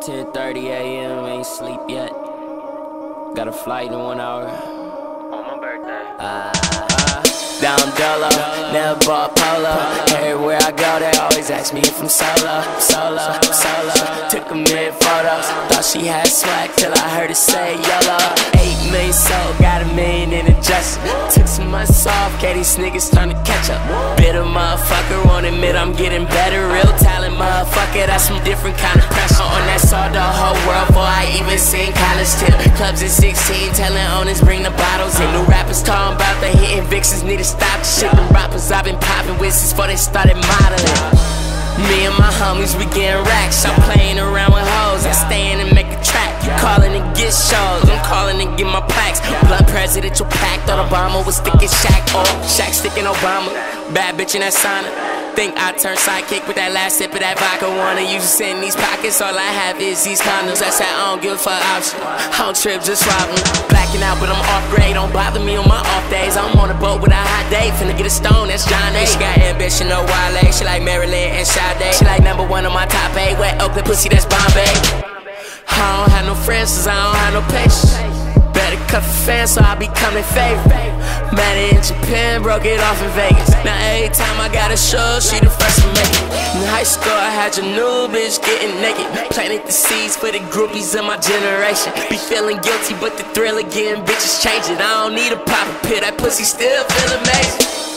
10:30 a.m. Ain't sleep yet. Got a flight in 1 hour. On my birthday. Down Dolo, never bought polo. Everywhere I go, they always ask me if I'm solo. Took a million photos. Thought she had swag till I heard her say YOLO. 8 million sold, got $1 million in adjustment. Took some months off, gave these niggas time to catch up. Bitter motherfucker, won't admit I'm getting better. Real talent motherfucker, that's some different kind of pressure. On that saw the whole world before I even seen college tip. Clubs at 16, telling owners bring the bottles in. New rappers talking about the hitting vixens, need to stop the shit. Them rappers I've been popping with since before they started modeling. Me and my homies, we getting racks. I'm playing around with hoes, I stay in and make a track. You calling and get shows, I'm calling and get my plaques. Blood presidential pack, thought Obama was sticking Shaq. Oh, Shaq sticking Obama, bad bitch in that sauna. Think I turn sidekick with that last sip of that vodka. Wanna use it in these pockets, all I have is these condoms. That's that I don't give a fuck option. I don't trip, just swap them. Blacking out, but I'm off grade. Don't bother me on my off days. I'm on a boat with a hot date, finna get a stone, that's John A. She got ambition, no Wale. She like Maryland and Sade. She like #1 on my top 8. Wet Oakland pussy, that's Bombay. I don't have no friends, cause I don't have no patience. Better cut for fans, so I be coming favorite. Met her in Japan, broke it off in Vegas. Now every time I got a show, she the first to make it. In high school, I had your new bitch getting naked. Planted the seeds for the groupies of my generation. Be feeling guilty, but the thrill of getting bitches changing. I don't need a pop a pill, that pussy still feel amazing.